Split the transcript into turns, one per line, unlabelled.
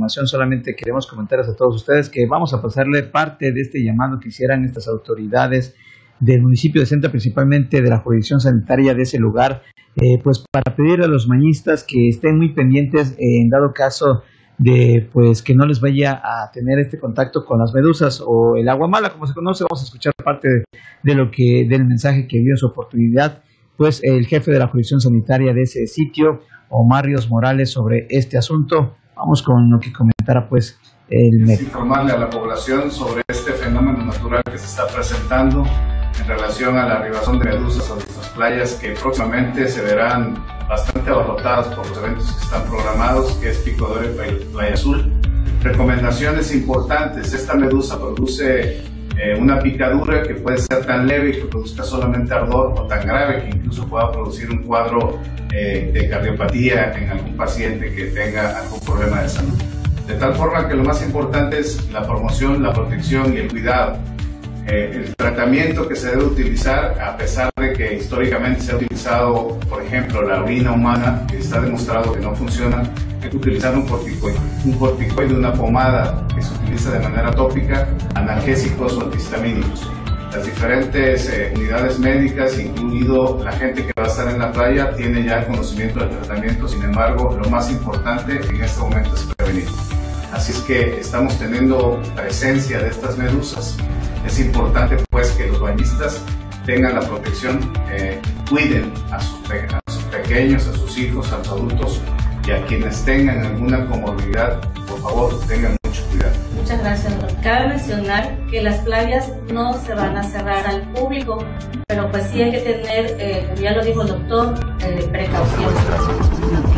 información, solamente queremos comentarles a todos ustedes que vamos a pasarle parte de este llamado que hicieran estas autoridades del municipio de Centra, principalmente de la jurisdicción sanitaria de ese lugar, pues para pedir a los bañistas que estén muy pendientes en dado caso de pues que no les vaya a tener este contacto con las medusas o el agua mala, como se conoce. Vamos a escuchar parte del mensaje que dio en su oportunidad pues el jefe de la jurisdicción sanitaria de ese sitio, Omar Ríos Morales, sobre este asunto. Vamos con lo que comentara pues el médico.
Informarle a la población sobre este fenómeno natural que se está presentando en relación a la arribación de medusas a nuestras playas, que próximamente se verán bastante abarrotadas por los eventos que están programados, que es Pico de Oro y Playa Azul. Recomendaciones importantes: esta medusa produce una picadura que puede ser tan leve que produzca solamente ardor, o tan grave que incluso pueda producir un cuadro de cardiopatía en algún paciente que tenga algún problema de salud. De tal forma que lo más importante es la promoción, la protección y el cuidado. El tratamiento que se debe utilizar, a pesar de que históricamente se ha utilizado, por ejemplo, la orina humana, que está demostrado que no funciona, hay que utilizar un corticoide, una pomada que se utiliza de manera tópica, analgésicos o antihistamínicos. Las diferentes unidades médicas, incluido la gente que va a estar en la playa, tiene ya conocimiento del tratamiento. Sin embargo, lo más importante en este momento es prevenir. Así es que estamos teniendo presencia de estas medusas. Es importante pues que los bañistas tengan la protección, cuiden a sus pequeños, a sus hijos, a los adultos, y a quienes tengan alguna comorbilidad, por favor, tengan mucho cuidado.
Muchas gracias, doctor. Cabe mencionar que las playas no se van a cerrar al público, pero pues sí hay que tener, como ya lo dijo el doctor, precaución.